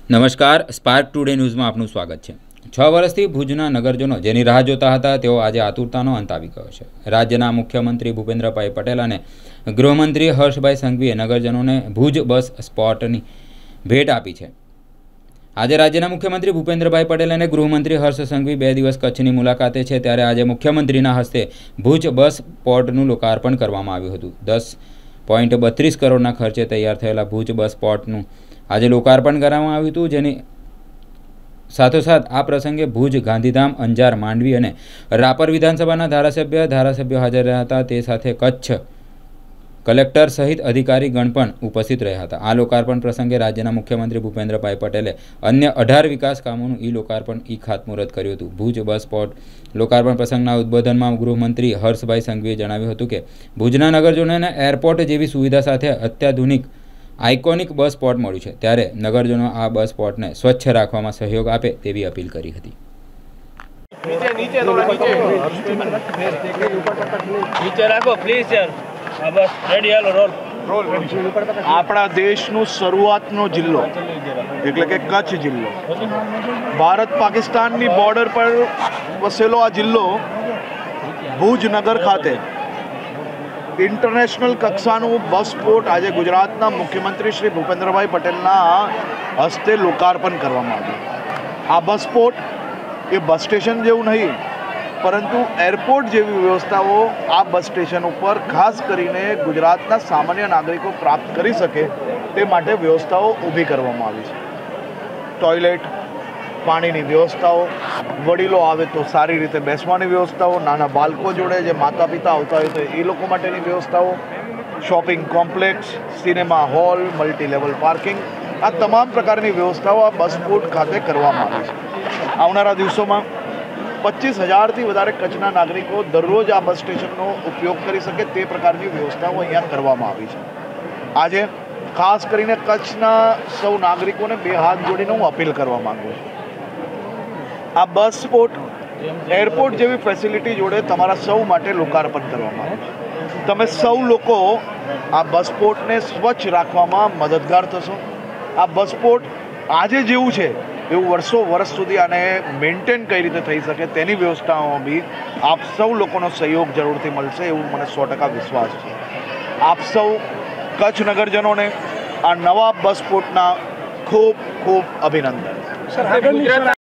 નમસ્કાર, spark today ન્યૂઝમાં આપનું સ્વાગત છે। 6 વર્ષથી ભુજના નગરજનો જેની રાહ જોતા હતા તેઓ આજે આતુરતાનો અંત આવી ગયો છે। રાજ્યના મુખ્યમંત્રી ભૂપેન્દ્રભાઈ પટેલ અને ગૃહમંત્રી હર્ષભાઈ સંઘવીએ નગરજનોને ભુજ બસ સ્પોટની ભેટ આપી છે। આજે રાજ્યના મુખ્યમંત્રી ભૂપેન્દ્રભાઈ પટેલ અને ગૃહમંત્રી હર્ષ સંઘવી 2 દિવસ કચ્છની મુલાકાતે છે, ત્યારે આજે મુખ્યમંત્રીના હસ્તે ભુજ બસ સ્પોટનું લોકાર્પણ કરવામાં આવ્યું હતું। 10.32 કરોડના ખર્ચે તૈયાર થયેલા ભુજ બસ સ્પોટનું આજે લોકાર્પણ કરવામાં આવ્યું હતું, જેની સાથોસાથ આ પ્રસંગે ભુજ, ગાંધીધામ, અંજાર, માંડવી અને રાપર વિધાનસભાના ધારાસભ્યો હાજર રહ્યા હતા। તે સાથે કચ્છ કલેક્ટર સહિત અધિકારીગણ પણ ઉપસ્થિત રહ્યા હતા। આ લોકાર્પણ પ્રસંગે રાજ્યના મુખ્યમંત્રી ભૂપેન્દ્રભાઈ પટેલે અન્ય 18 વિકાસ કામોનું ઈ-લોકાર્પણ ખાતમુહૂર્ત કર્યું હતું। ભુજ બસ સ્પોટ લોકાર્પણ પ્રસંગના ઉદ્બોધનમાં ગૃહમંત્રી હર્ષભાઈ સંઘવીએ જણાવ્યું હતું કે ભુજના નગરજનોને એરપોર્ટ જેવી સુવિધા સાથે અત્યાધુનિક આઇકોનિક બસ સ્પોટ મળ્યું છે, ત્યારે નગરજનો આ બસ સ્પોટને સ્વચ્છ રાખવામાં સહયોગ આપે તેવી અપીલ કરી હતી। આપણા દેશનો શરૂઆતનો જિલ્લો એટલે કે કચ્છ જિલ્લો, ભારત પાકિસ્તાનની બોર્ડર પર વસેલો આ જિલ્લો ભુજ નગર ખાતે ઇન્ટરનેશનલ કક્ષાનું બસ સ્પોટ આજે ગુજરાતના મુખ્યમંત્રી શ્રી ભૂપેન્દ્રભાઈ પટેલના હસ્તે લોકાર્પણ કરવામાં આવ્યું। આ બસ સ્પોટ એ બસ સ્ટેશન જેવું નહીં, પરંતુ એરપોર્ટ જેવી વ્યવસ્થાઓ આ બસ સ્ટેશન ઉપર ખાસ કરીને ગુજરાતના સામાન્ય નાગરિકો પ્રાપ્ત કરી શકે તે માટે વ્યવસ્થાઓ ઊભી કરવામાં આવી છે। ટોયલેટ, પાણીની વ્યવસ્થાઓ, વડીલો આવે તો સારી રીતે બેસવાની વ્યવસ્થાઓ, નાના બાળકો જોડે જે માતા પિતા આવતા હોય તો એ લોકો માટેની વ્યવસ્થાઓ, shopping complex, cinema hall, multi level parking, આ તમામ પ્રકારની વ્યવસ્થાઓ આ બસ સ્પોટ ખાતે કરવામાં આવી છે। આવનારા દિવસોમાં 25,000થી વધારે કચ્છના નાગરિકો દરરોજ આ બસ સ્ટેશનનો ઉપયોગ કરી શકે તે પ્રકારની વ્યવસ્થાઓ અહીંયા કરવામાં આવી છે। આજે ખાસ કરીને કચ્છના સૌ નાગરિકોને 2 હાથ જોડીને હું અપીલ કરવા માગું છું। આ બસ સ્પોટ એરપોર્ટ જેવી ફેસિલિટી જોડે તમારા સૌ માટે લોકાર્પણ કરવામાં આવે છે। તમે સૌ લોકો આ બસ સ્પોટને સ્વચ્છ રાખવામાં મદદગાર થશો। આ બસ સ્પોટ આજે જેવું છે એવું વર્ષો સુધી આને મેન્ટેન કઈ રીતે થઈ શકે તેની વ્યવસ્થાઓમાં બી આપ સૌ લોકોનો સહયોગ જરૂરથી મળશે એવું મને 100% વિશ્વાસ છે। આપ સૌ કચ્છ નગરજનોને આ નવા બસ સ્પોટના ખૂબ ખૂબ અભિનંદન।